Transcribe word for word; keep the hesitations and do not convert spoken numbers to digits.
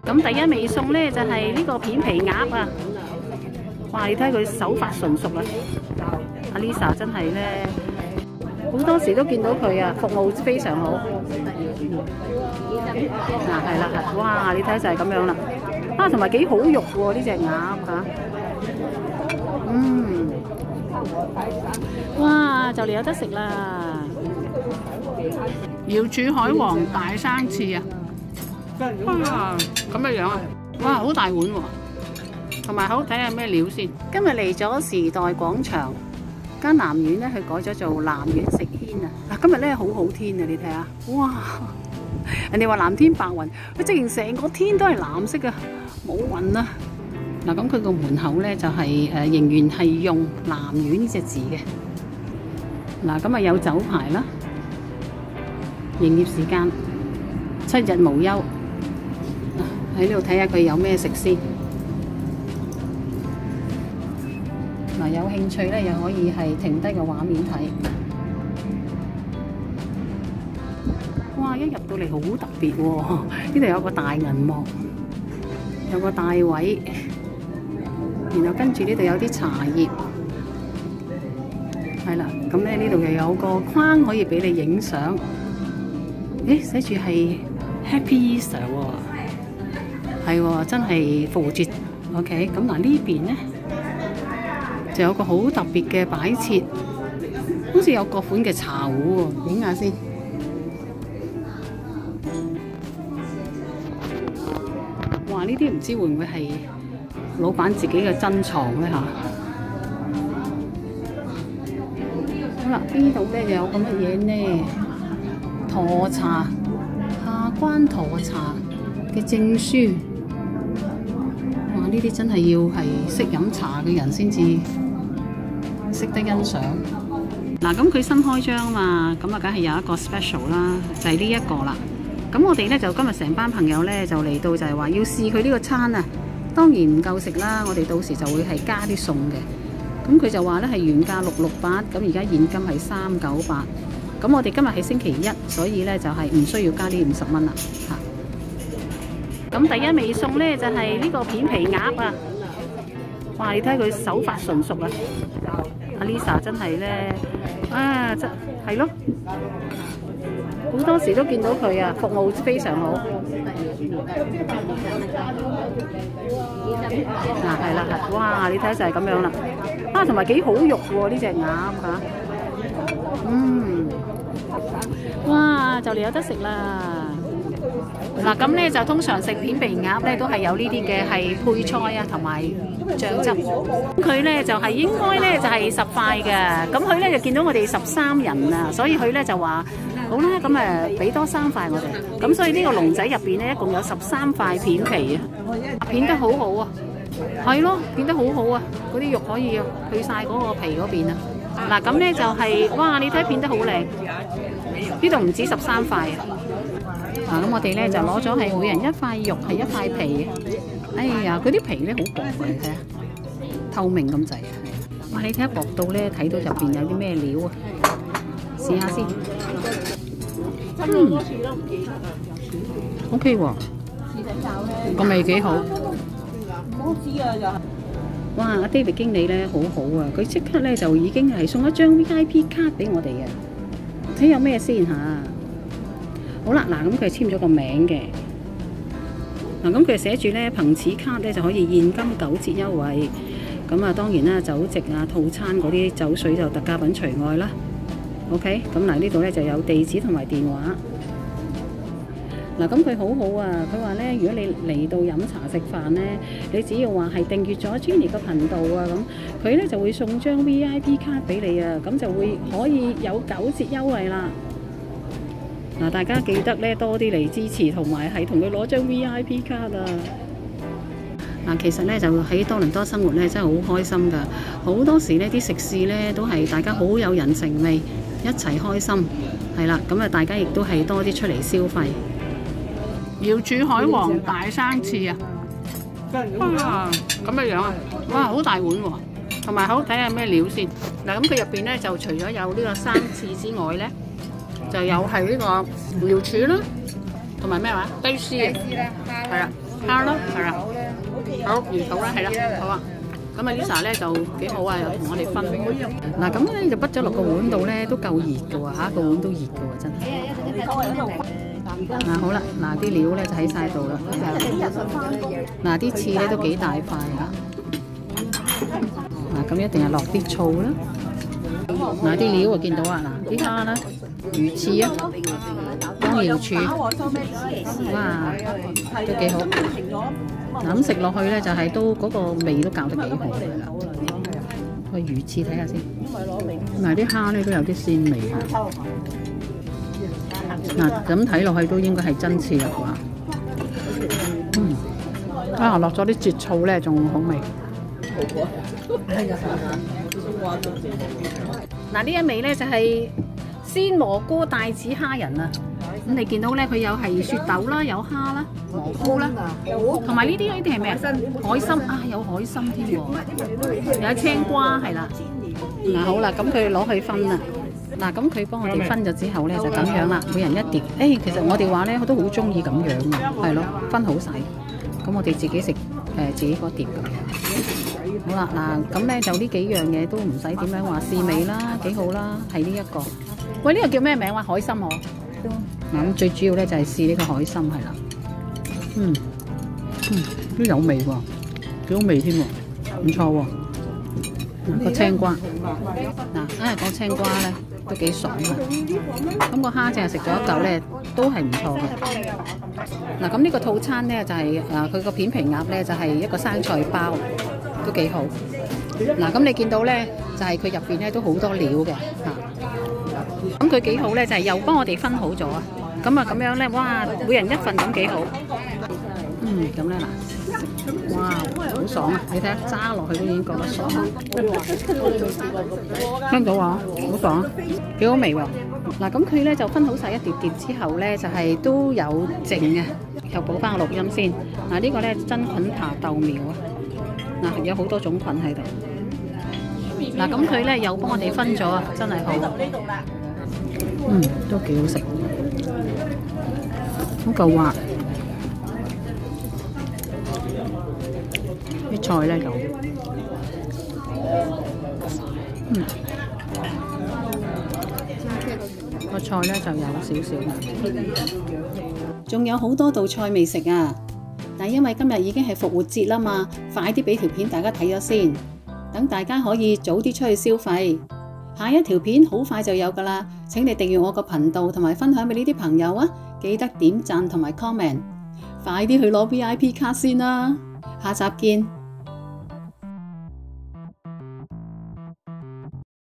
咁第一味餸咧就係呢個片皮鴨啊！哇，你睇佢手法純熟啊！阿 Lisa 真係咧，好多時都見到佢啊，服務非常好。嗱係啦，哇！你睇就係咁樣啦。啊，同埋幾好肉喎呢隻鴨嚇。嗯，哇！就嚟有得食啦！瑤柱海皇大生翅啊！哇，咁嘅樣啊！哇，好大碗喎！同埋好睇下咩料先。今日嚟咗時代廣場間南苑咧，佢改咗做南苑食軒啊！嗱，今日咧好好天啊！你睇下，哇！人哋話藍天白雲，佢直情成個天都係藍色嘅，冇雲啊！嗱，咁佢個門口咧就係、是、誒、呃、仍然係用南苑呢隻字嘅。嗱，咁啊有酒牌啦，營業時間七日無休。喺呢度睇下佢有咩食先。嗱，有興趣咧，又可以係停低個畫面睇。哇！一入到嚟好特別喎，呢度有個大銀幕，有個大位，然後跟住呢度有啲茶葉，係啦。咁咧呢度又有個框可以俾你影相。咦？寫住係 Happy Easter 喎，係喎，真係復活節。OK， 咁嗱呢邊咧就有個好特別嘅擺設，好似有各款嘅茶壺喎，影下先。哇！呢啲唔知會唔會係老闆自己嘅珍藏咧嚇？好啦，呢度咧又有個乜嘢呢？沱茶，下關沱茶嘅證書。哇！呢啲真係要係識飲茶嘅人先至識得欣賞。嗱，咁佢新開張啊嘛，咁啊梗係有一個 special 啦，就係呢一個啦。咁我哋咧就今日成班朋友咧就嚟到就係話要試佢呢個餐啊，當然唔夠食啦，我哋到時就會係加啲餸嘅。咁佢就話咧係原價六六八，咁而家現金係三九八。咁我哋今日係星期一，所以咧就係唔需要加呢五十蚊啦嚇。咁第一味餸咧就係呢個片皮鴨啊！哇，你睇佢手法純熟啊！阿 Lisa 真係咧，啊真係咯，好多時都見到佢啊，服務非常好。嗱係啦，哇！你睇就係咁樣啦。啊，同埋幾好肉喎呢隻鴨嚇。嗯，哇！就嚟有得食啦。嗱，咁咧就通常食片皮鴨咧都係有呢啲嘅係配菜啊，同埋醬汁。佢咧就係、是、應該咧就係、是、十塊嘅，咁佢咧就見到我哋十三人啊，所以佢咧就話好啦，咁誒俾多三塊我哋。咁所以呢個籠仔入邊咧一共有十三塊片皮啊，片得好好啊，係咯，片得好好啊，嗰啲肉可以去晒嗰個皮嗰邊啊。嗱，咁咧就係、是、哇，你睇片得好靚，呢度唔止十三塊啊。嗱，咁我哋咧就攞咗係每人一塊肉，係一塊皮。哎呀，佢啲皮咧好薄啊，你睇下，透明咁滯啊！哇，你睇下薄到咧，睇到入邊有啲咩料啊？試下先。嗯 ，OK 喎，個味幾好。哇！阿 David 經理咧好好啊，佢即刻咧就已經係送一張 V I P 卡俾我哋嘅。睇有咩先嚇？好啦，嗱，咁佢係簽咗個名嘅。嗱，咁佢寫住咧，憑此卡咧就可以現金九折優惠。咁啊，當然啦，酒席啊、套餐嗰啲酒水就特價品除外啦。OK，咁嗱呢度咧就有地址同埋電話。嗱，咁佢好好啊！佢話咧，如果你嚟到飲茶食飯咧，你只要話係訂閲咗 Jenny 個頻道啊，咁佢咧就會送張 V I P 卡俾你啊，咁就會可以有九折優惠啦。嗱，大家記得咧多啲嚟支持，同埋係同佢攞張 V I P 卡啊！嗱，其實咧就喺多倫多生活咧真係好開心㗎，好多時呢啲食肆咧都係大家好有人情味，一齊開心，係啦，咁啊大家亦都係多啲出嚟消費。瑤柱海皇大生翅啊！哇，咁嘅樣啊！哇，好大碗喎，同埋好睇下咩料先。嗱，咁佢入邊咧就除咗有呢個生翅之外咧，就有係呢個瑤柱啦，同埋咩話？雞絲啊，係啊， 蝦咯，係啦，好魚肚啦，係啦，好啊。咁啊 Lisa 咧就幾好啊，又同我哋分。嗱咁咧就畢咗落個碗度咧，都夠熱嘅喎嚇，個碗都熱嘅喎，真係。嗱好啦，嗱啲料咧就喺晒度啦。嗱啲翅咧都幾大塊啊。嗱咁一定係落啲醋啦。嗱啲料啊見到啊，嗱啲蝦啦，魚翅啊，當瑤柱，哇都幾好。嗱咁食落去咧就係都嗰個味都搞得幾好嘅啦。個魚翅睇下先，嗱啲蝦咧都有啲鮮味啊。嗱咁睇落去都應該係真翅啦啩。嗯，啊落咗啲浙醋咧仲好味。嗱呢一味咧就係鮮蘑菇帶子蝦仁啊！咁你見到咧，佢有係雪豆啦，有蝦啦，蘑菇啦，同埋呢啲呢啲係咩啊？海參啊，有海參添喎，有青瓜係啦。嗱好啦，咁佢攞去分啦。嗱咁佢幫我哋分咗之後咧就咁樣啦，每人一碟。誒，其實我哋話咧，我都好中意咁樣嘅，係咯，分好晒。咁我哋自己食誒自己嗰碟嘅。好啦，嗱咁咧就呢幾樣嘢都唔使點樣話試味啦，幾好啦，係呢一個。喂，呢個叫咩名話？海參嗬。嗱咁最主要咧就係試呢個海參係啦。嗯嗯，都有味喎，幾好味添喎，唔錯喎。嗱個青瓜，嗱啊個青瓜咧都幾爽啊。咁個蝦淨係食咗一嚿咧，都係唔錯嘅。嗱咁呢個套餐咧就係誒佢個片皮鴨咧就係一個生菜包。都幾好，嗱咁你見到咧，就係佢入邊咧都好多料嘅嚇。咁佢幾好咧，就係又幫我哋分好咗啊。咁啊咁樣咧，哇，每人一份咁幾好。嗯，咁咧嗱，哇，好爽啊！你睇下揸落去都已經覺得爽。聽到啊，好爽，幾好味喎。嗱咁佢咧就分好晒一碟碟之後咧，就係都有剩嘅。又補翻個錄音先。嗱呢個咧真菌爬豆苗啊！嗱，有好多種菌喺度。嗱，咁佢咧又幫我哋分咗啊，真係好。嗯，都幾好食，好夠滑。啲菜咧有，嗯，個菜咧就有少少嘅。仲有好多道菜未食啊！但因為今日已經係復活節啦嘛，快啲俾條片大家睇咗先，等大家可以早啲出去消費。下一條片好快就有㗎啦，請你訂閱我個頻道同埋分享俾呢啲朋友啊！記得點讚同埋 comment，快啲去攞 V I P 卡先啦，下集見。